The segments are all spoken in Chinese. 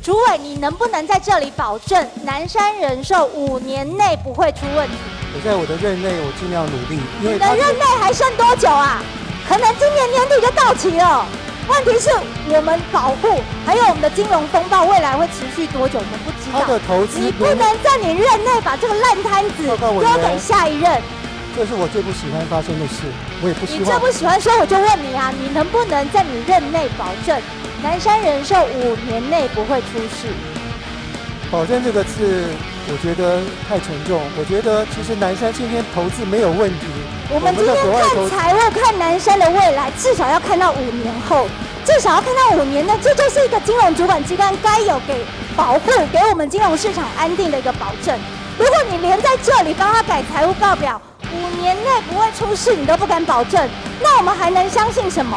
主委，你能不能在这里保证南山人寿5年内不会出问题？ 我在我的任内，我尽量努力。因为你的任内还剩多久啊？可能今年年底就到期了。问题是我们保护，还有我们的金融风暴未来会持续多久，我们不知道。 他的投资， 你不能在你任内把这个烂摊子丢给下一任。 这是我最不喜欢发生的事，我也不希望。 你最不喜欢说，我就问你啊，你能不能在你任内保证南山人寿5年内不会出事？ 保证这个字，我觉得太沉重。我觉得其实南山今天投资没有问题。 我们今天看财务，看南山的未来，至少要看到5年后，至少要看到5年内，这就是一个金融主管机关该有给保护，给我们金融市场安定的一个保证。如果你连在这里帮他改财务报表，5年内不会出事，你都不敢保证，那我们还能相信什么？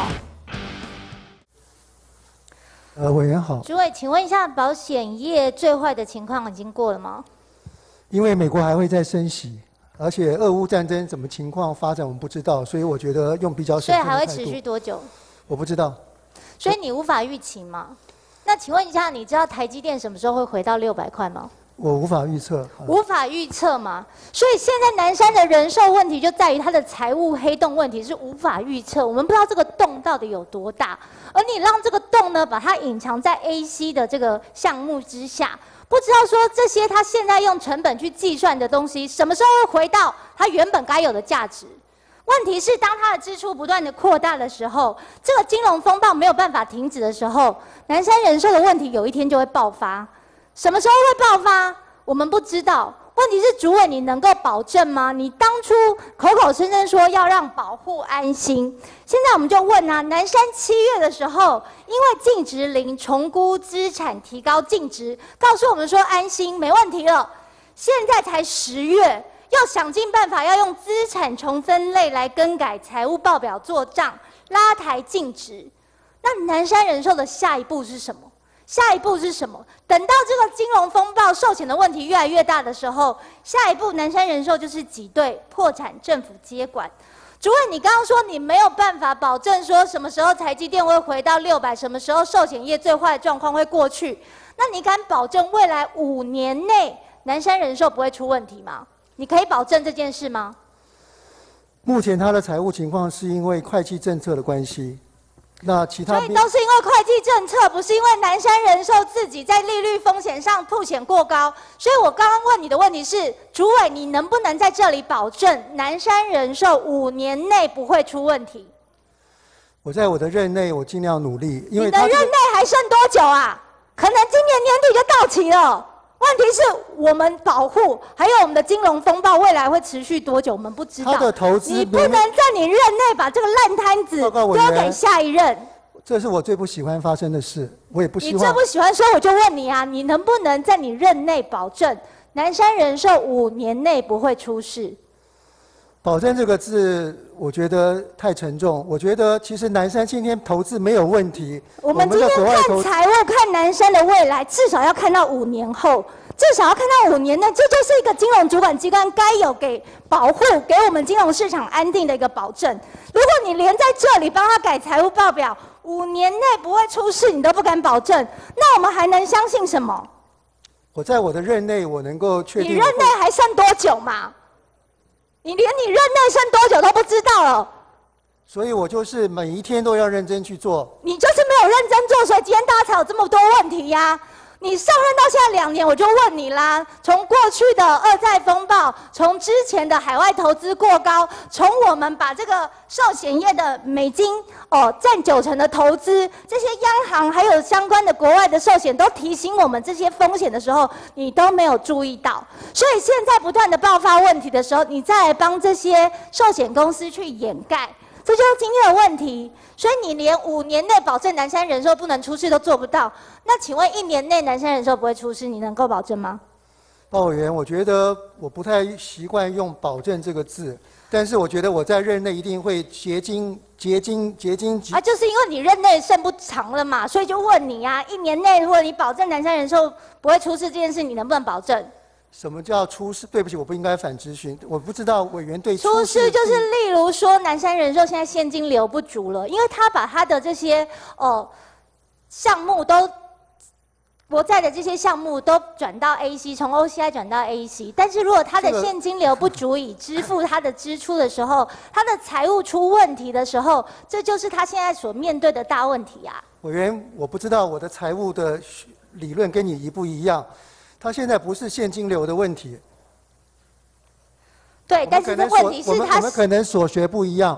委员好。 主委，请问一下，保险业最坏的情况已经过了吗？ 因为美国还会再升息，而且俄乌战争怎么情况发展我们不知道，所以我觉得用比较审慎的态度。 所以还会持续多久？ 我不知道。 所以你无法预期吗？那请问一下，你知道台积电什么时候会回到600块吗？ 我无法预测。 无法预测嘛？所以现在南山的人寿问题就在于它的财务黑洞问题是无法预测，我们不知道这个洞到底有多大，而你让这个洞呢把它隐藏在 AC 的这个项目之下，不知道说这些它现在用成本去计算的东西，什么时候会回到它原本该有的价值？问题是，当它的支出不断的扩大的时候，这个金融风暴没有办法停止的时候，南山人寿的问题有一天就会爆发。什么时候会爆发？我们不知道。问题是，主委，你能够保证吗？你当初口口声声说要让保护安心，现在我们就问啊，南山7月的时候，因为净值0重估资产提高净值，告诉我们说安心没问题了。现在才10月，要想尽办法要用资产重分类来更改财务报表做账，拉抬净值。那南山人寿的下一步是什么？下一步是什么？等到这个金融风暴、寿险的问题越来越大的时候，下一步南山人寿就是挤兑、破产、政府接管。主委，你刚刚说你没有办法保证说什么时候台积电会回到600，什么时候寿险业最坏的状况会过去？那你敢保证未来5年内南山人寿不会出问题吗？你可以保证这件事吗？ 目前他的财务情况是因为会计政策的关系。那其他所以都是因为会计政策，不是因为南山人寿自己在利率风险上凸显过高。所以我刚刚问你的问题是，主委，你能不能在这里保证南山人寿5年内不会出问题？ 我在我的任内，我尽量努力。因为你的任内还剩多久啊？可能今年年底就到期了。问题是我们保护，还有我们的金融风暴未来会持续多久，我们不知道。 他的投资， 你不能在你任内把这个烂摊子丢给下一任。 这是我最不喜欢发生的事，我也不希望。 你最不喜欢说，我就问你啊，你能不能在你任内保证南山人寿5年内不会出事？ 保证这个字，我觉得太沉重。我觉得其实南山今天投资没有问题。 我们今天看财务，看南山的未来，至少要看到5年后，至少要看到5年内，这就是一个金融主管机关该有给保护，给我们金融市场安定的一个保证。如果你连在这里帮他改财务报表，5年内不会出事，你都不敢保证，那我们还能相信什么？ 我在我的任内，我能够确定。 你任内还剩多久嘛？你连你任内剩多久都不知道了， 所以我就是每一天都要认真去做。 你就是没有认真做，所以今天大家才有这么多问题呀。你上任到现在2年，我就问你啦，从过去的2债风暴，从之前的海外投资过高，从我们把这个寿险业的美金占90%的投资，这些央行还有相关的国外的寿险都提醒我们这些风险的时候，你都没有注意到。所以现在不断的爆发问题的时候，你再来帮这些寿险公司去掩盖，这就是今天的问题。所以你连5年内保证南山人寿不能出事都做不到，那请问1年内南山人寿不会出事，你能够保证吗？ 鲍委员，我觉得我不太习惯用"保证"这个字，但是我觉得我在任内一定会竭精。 就是因为你任内剩不长了嘛，所以就问你啊，1年内如果你保证南山人寿不会出事这件事，你能不能保证？ 什么叫出事？对不起，我不应该反质询。我不知道委员对出事就是例如说南山人寿现在现金流不足了，因为他把他的这些项目都国债的这些项目都转到 AC， 从 OCI 转到 AC， 但是如果他的现金流不足以支付他的支出的时候，他的财务出问题的时候，这就是他现在所面对的大问题啊。 委员，我不知道我的财务的理论跟你一不一样，他现在不是现金流的问题。 对，但是这问题是他我们可能所学不一样。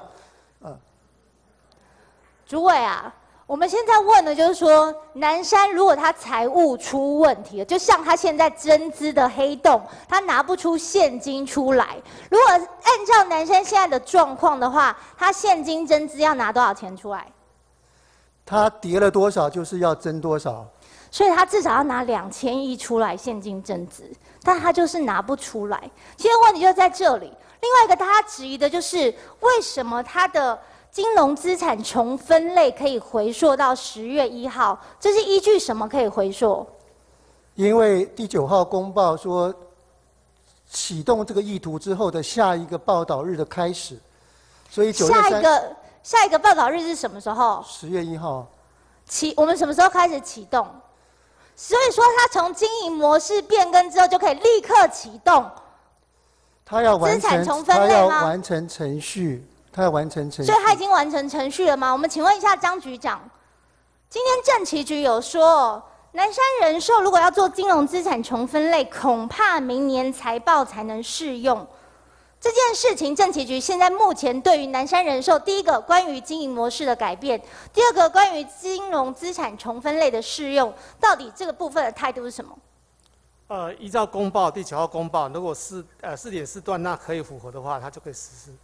主委啊。我们现在问的就是说，南山如果他财务出问题了，就像他现在增资的黑洞，他拿不出现金出来。如果按照南山现在的状况的话，他现金增资要拿多少钱出来？ 他跌了多少就是要增多少， 所以他至少要拿2000亿出来现金增资，但他就是拿不出来。其实问题就在这里。另外一个大家质疑的就是，为什么他的金融资产重分类可以回溯到10月1号，这是依据什么可以回溯？ 因为第9号公报说，启动这个意图之后的下一个报道日的开始，所以9月下一个报道日是什么时候 ？10月1号。 我们什么时候开始启动？所以说，他从经营模式变更之后，就可以立刻启动。 他要完成资产重分类吗？ 他要完成程序。他要完成程序， 所以他已经完成程序了吗？我们请问一下张局长，今天政企局有说，南山人寿如果要做金融资产重分类，恐怕明年财报才能适用。这件事情，政企局现在目前对于南山人寿，第一个关于经营模式的改变，第二个关于金融资产重分类的适用，到底这个部分的态度是什么？ 依照公报第9号公报，如果4.4段那可以符合的话，它就可以实施。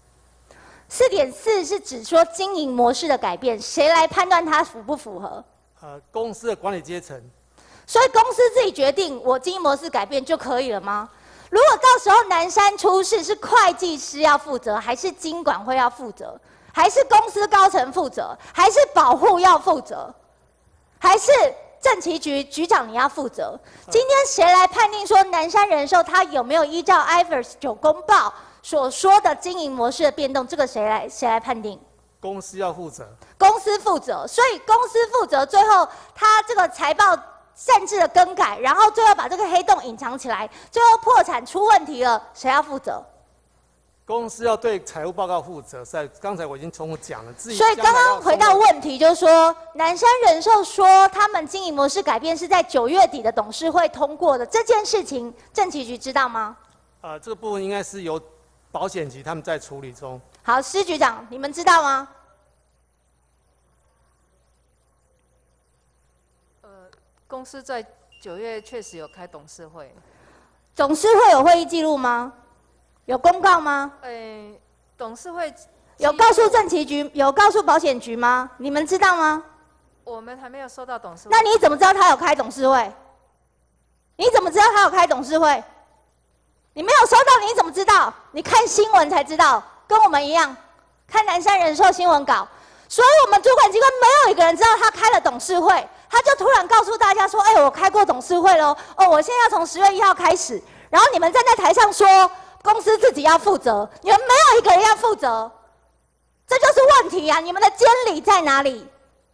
4.4是指说经营模式的改变，谁来判断它符不符合？ 公司的管理阶层。 所以公司自己决定我经营模式改变就可以了吗？如果到时候南山出事，是会计师要负责，还是金管会要负责，还是公司高层负责，还是保护要负责，还是政企局局长你要负责？今天谁来判定说南山人寿它有没有依照 IFRS 9公报所说的经营模式的变动，这个谁来判定？ 公司要负责。 公司负责，所以公司负责，最后他这个财报擅自的更改，然后最后把这个黑洞隐藏起来，最后破产出问题了，谁要负责？ 公司要对财务报告负责。刚才我已经重复讲了。 所以刚刚回到问题，就是说南山人寿说他们经营模式改变是在9月底的董事会通过的，这件事情政企局知道吗？ 这个部分应该是由保险局他们在处理中。 好，施局长，你们知道吗？ 公司在9月确实有开董事会。 董事会有会议记录吗？有公告吗？ 董事会有告诉政企局，有告诉保险局吗？你们知道吗？ 我们还没有收到董事会。 那你怎么知道他有开董事会？你怎么知道他有开董事会？你没有收到，你怎么知道？你看新闻才知道，跟我们一样，看南山人寿新闻稿。所以我们主管机关没有一个人知道他开了董事会，他就突然告诉大家说：“我开过董事会喽，我现在要从10月1号开始。”然后你们站在台上说公司自己要负责，你们没有一个人要负责，这就是问题啊！你们的监理在哪里？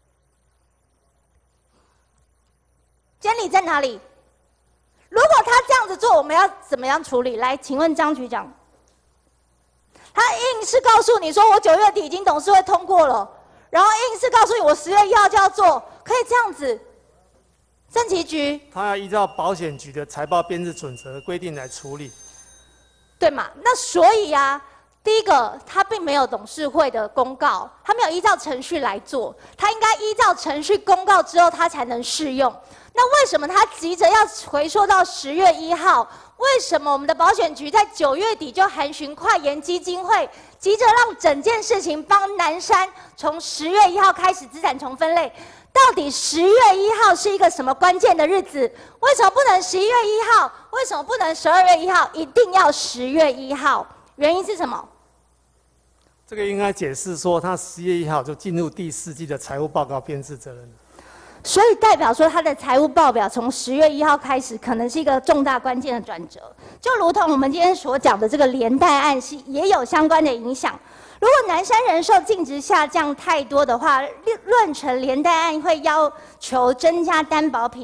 监理在哪里？如果他这样子做，我们要怎么样处理？来，请问张局长，他硬是告诉你说我9月底已经董事会通过了，然后硬是告诉你我10月1号就要做，可以这样子？政企局他要依照保险局的财报编制准则规定来处理， 对嘛？那所以啊，第一个他并没有董事会的公告，他没有依照程序来做，他应该依照程序公告之后他才能适用。那为什么他急着要回溯到10月1号？为什么我们的保险局在9月底就函询快研基金会，急着让整件事情帮南山从10月1号开始资产重分类？到底10月1号是一个什么关键的日子？为什么不能11月1号？为什么不能12月1号？一定要10月1号？原因是什么？ 这个应该解释说，他10月1号就进入第4季的财务报告编制责任了。 所以代表说，他的财务报表从10月1号开始，可能是一个重大关键的转折，就如同我们今天所讲的这个连带案系也有相关的影响。如果南山人寿净值下降太多的话，论成连带案会要求增加担保品。其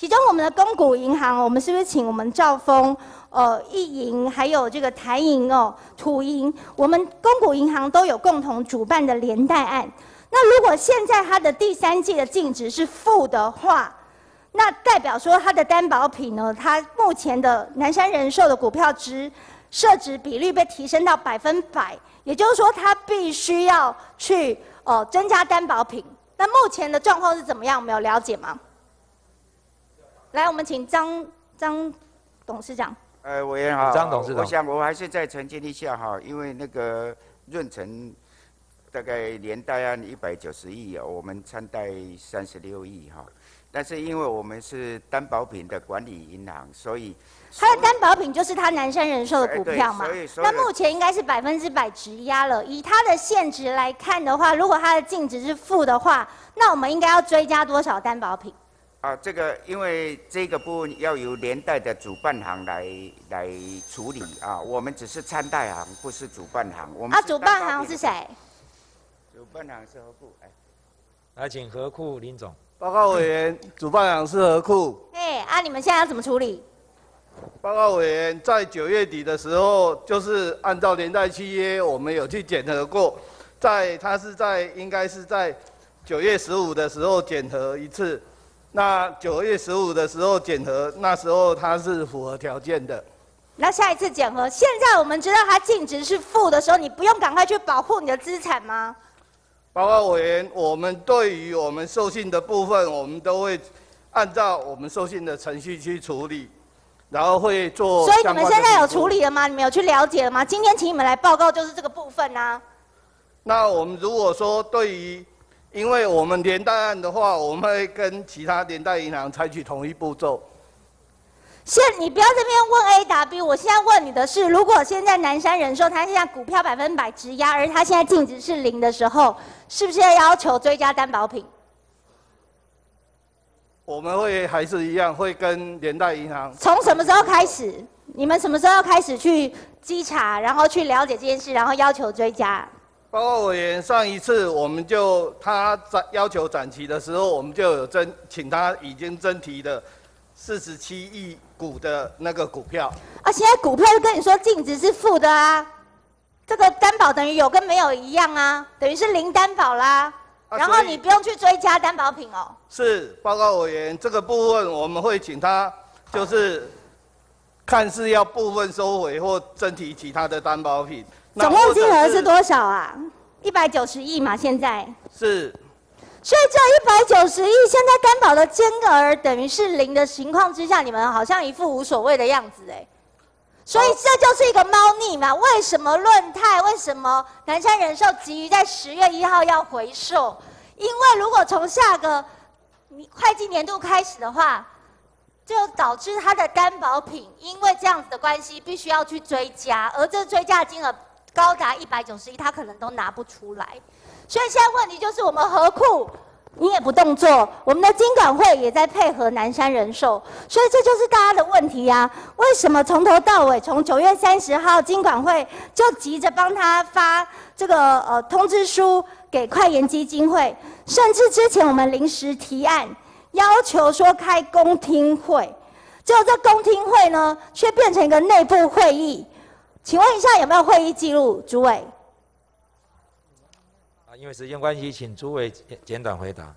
其中我们的公股银行，我们是不是请我们兆丰、一银还有这个台银哦、土银，我们公股银行都有共同主办的连带案。那如果现在它的第3季的净值是负的话，那代表说它的担保品呢，它目前的南山人寿的股票设值比率被提升到100%，也就是说它必须要去增加担保品。那目前的状况是怎么样？我们有了解吗？来，我们请张董事长。 委员好， 张董事长， 我想我还是再澄清一下哈，因为那个润成大概连带案190亿啊，我们参贷36亿哈。但是因为我们是担保品的管理银行，所以它的担保品就是它南山人寿的股票嘛。 所以那目前应该是100%质押了。以它的现值来看的话，如果它的净值是负的话，那我们应该要追加多少担保品？ 这个因为这个部分要由连带的主办行来处理啊，我们只是参贷行，不是主办行。我们主办行是谁？ 主办行是和库。 来，请和库林总。 报告委员，主办行是和库。 你们现在要怎么处理？ 报告委员，在9月底的时候，就是按照连带契约，我们有去检核过，应该是在9月15的时候检核一次。那9月15的时候检核，那时候它是符合条件的。 那下一次检核，现在我们知道它净值是负的时候，你不用赶快去保护你的资产吗？ 报告委员，我们对于我们授信的部分，我们都会按照我们授信的程序去处理，然后会做。 所以你们现在有处理了吗？你们有去了解了吗？今天请你们来报告就是这个部分啊。那我们如果说对于，因为我们连带案的话，我们会跟其他连带银行采取同一步骤。 你不要这边问 A 答 B， 我现在问你的是，如果现在南山人寿它现在股票100%质押，而它现在净值是0的时候，是不是要求追加担保品？ 我们会还是一样，会跟连带银行。 从什么时候开始？你们什么时候要开始去稽查，然后去了解这件事，然后要求追加？ 报告委员，上一次我们他要求展期的时候，我们就有请他已经增提的47亿股的那个股票。 现在股票就跟你说净值是负的啊，这个担保等于有跟没有一样啊，等于是0担保啦。然后你不用去追加担保品哦。 是，报告委员，这个部分我们会请他就是看是要部分收回或增提其他的担保品。 总共金额是多少啊？190亿嘛，现在是。 所以这190亿现在担保的金额等于是0的情况之下，你们好像一副无所谓的样子所以这就是一个猫腻嘛。为什么润泰，为什么南山人寿急于在10月1号要回售？因为如果从下个会计年度开始的话，就导致它的担保品因为这样子的关系必须要去追加，而这追加的金额高达190亿，他可能都拿不出来。所以现在问题就是我们和库你也不动作，我们的金管会也在配合南山人寿，所以这就是大家的问题啊。为什么从头到尾，从9月30号金管会就急着帮他发这个通知书给快研基金会，甚至之前我们临时提案要求说开公听会，结果这公听会呢却变成一个内部会议。请问一下有没有会议记录，主委？ 因为时间关系，请诸位简短回答。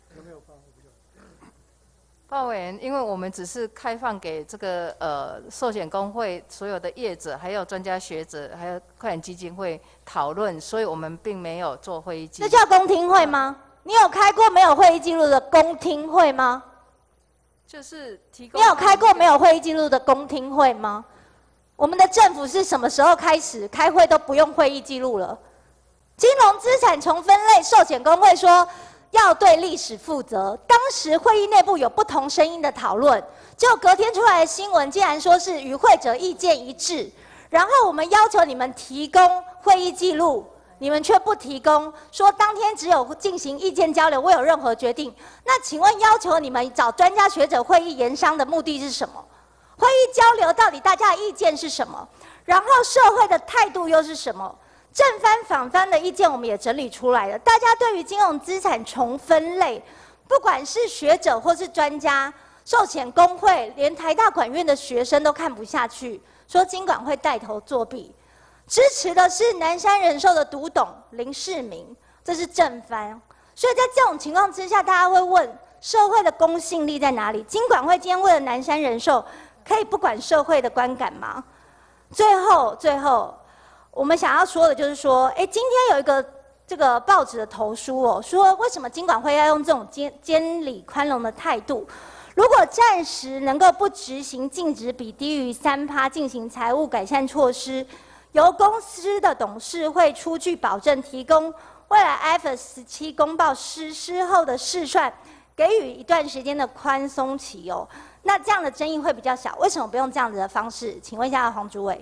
报告委员，因为我们只是开放给这个寿险公会所有的业者、还有专家学者、还有快点基金会讨论，所以我们并没有做会议记录。 这叫公听会吗？你有开过没有会议记录的公听会吗？ 就是提供。 你有开过没有会议记录的公听会吗？我们的政府是什么时候开始开会都不用会议记录了？金融资产重分类，寿险公会说要对历史负责。当时会议内部有不同声音的讨论，结果隔天出来的新闻竟然说是与会者意见一致，然后我们要求你们提供会议记录，你们却不提供，说当天只有进行意见交流，未有任何决定。那请问要求你们找专家学者会议研商的目的是什么？会议交流到底大家的意见是什么？然后社会的态度又是什么？正翻反翻的意见我们也整理出来了。大家对于金融资产重分类，不管是学者或是专家， 寿险工会连台大管院的学生都看不下去，说金管会带头作弊。支持的是南山人寿的独董林世明，这是正方。所以在这种情况之下，大家会问社会的公信力在哪里？金管会今天为了南山人寿，可以不管社会的观感吗？最后，我们想要说的就是说，今天有一个这个报纸的投书哦，说为什么金管会要用这种监理宽容的态度？如果暂时能够不执行净值比低于3%进行财务改善措施，由公司的董事会出具保证，提供未来 IFRS 17公报实施后的试算，给予一段时间的宽松期哦。那这样的争议会比较小，为什么不用这样子的方式？请问一下黄主委。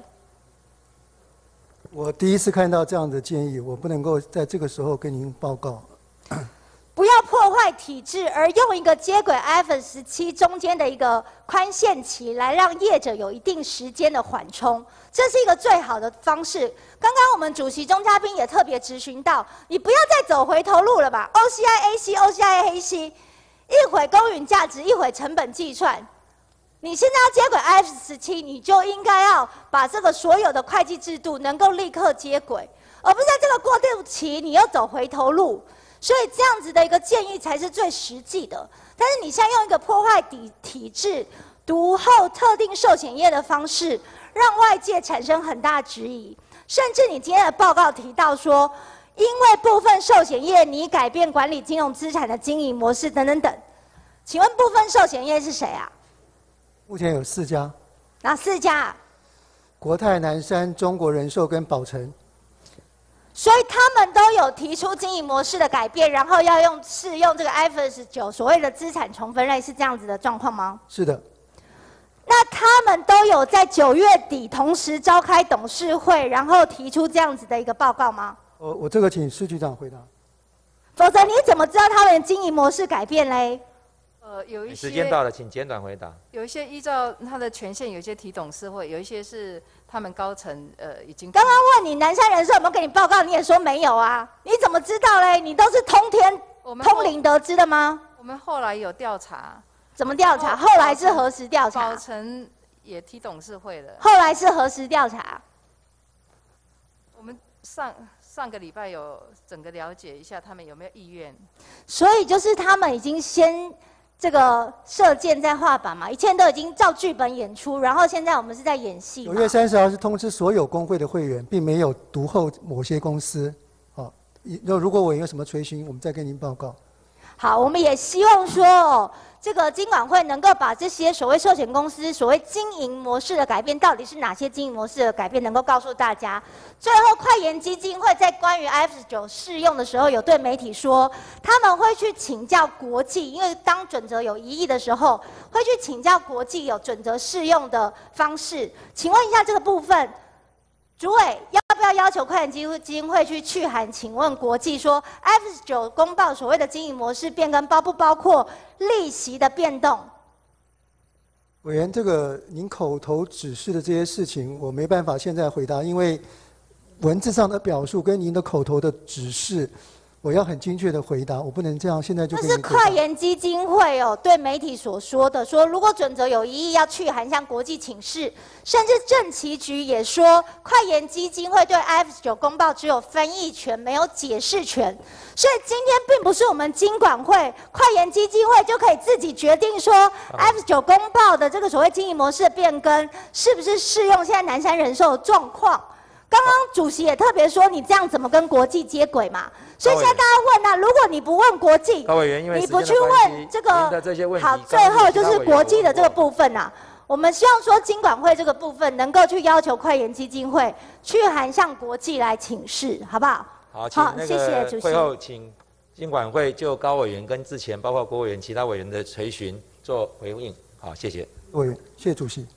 我第一次看到这样的建议，我不能够在这个时候跟您报告。 不要破坏体制，而用一个接轨 IFRS 17中间的一个宽限期，来让业者有一定时间的缓冲，这是一个最好的方式。刚刚我们主席钟嘉宾也特别质询到，你不要再走回头路了吧 ？OCI AC、OCI 黑 C， 一会公允价值，一会成本计算。你现在要接轨 IFRS 17，你就应该要把这个所有的会计制度能够立刻接轨，而不是在这个过渡期你又走回头路。所以这样子的一个建议才是最实际的。但是你现在用一个破坏体制、独厚特定寿险业的方式，让外界产生很大质疑。甚至你今天的报告提到说，因为部分寿险业你改变管理金融资产的经营模式等等等。请问部分寿险业是谁啊？ 目前有4家。 哪4家？ 国泰、南山、中国人寿跟宝成。 所以他们都有提出经营模式的改变，然后要适用这个 IFRS 9所谓的资产重分类，是这样子的状况吗？ 是的。 那他们都有在9月底同时召开董事会，然后提出这样子的一个报告吗？ 我这个请施局长回答。 否则你怎么知道他们的经营模式改变嘞？ 有一些时间到了，请简短回答。 有一些依照他的权限，有一些提董事会，有一些是他们高层已经。 刚刚问你南山人寿有没有给你报告，你也说没有啊？你怎么知道嘞？你都是通灵得知的吗？ 我们后来有调查。 怎么调查？后来是何时调查？ 宝成也提董事会了。 后来是何时调查？ 我们上个礼拜有整个了解一下他们有没有意愿。 所以就是他们已经先。这个射箭在画板嘛，一切都已经照剧本演出，然后现在我们是在演戏。9 月30号是通知所有工会的会员，并没有独厚某些公司。好，如果我有什么垂询，我们再跟您报告。 好，我们也希望说这个金管会能够把这些所谓寿险公司所谓经营模式的改变，到底是哪些经营模式的改变，能够告诉大家。最后，快研基金会在关于 IFRS 9适用的时候，有对媒体说，他们会去请教国际，因为当准则有疑义的时候，会去请教国际有准则适用的方式。请问一下这个部分，主委要不要要求快研基金会去函请问国际说 IFRS 9公报所谓的经营模式变更包不包括利息的变动？ 委员，这个您口头指示的这些事情，我没办法现在回答，因为文字上的表述跟您的口头的指示，我要很精确的回答，我不能这样现在就跟您回答。 这是快研基金会对媒体所说的，说如果准则有疑义，要去函向国际请示。甚至政企局也说，快研基金会对 IFRS 9公报只有翻译权，没有解释权。所以今天并不是我们金管会、快研基金会就可以自己决定说 IFRS 9公报的这个所谓经营模式的变更，是不是适用现在南山人寿的状况。刚刚主席也特别说，你这样怎么跟国际接轨嘛？所以现在大家问啊，如果你不问国际，你不去问这个，好，最后就是国际的这个部分啊。我们希望说金管会这个部分能够去要求快研基金会去函向国际来请示，好不好？ 好， 谢谢主席。 会后请金管会就高委员跟之前包括郭委员、其他委员的垂询做回应。好，谢谢。 委员，谢谢主席。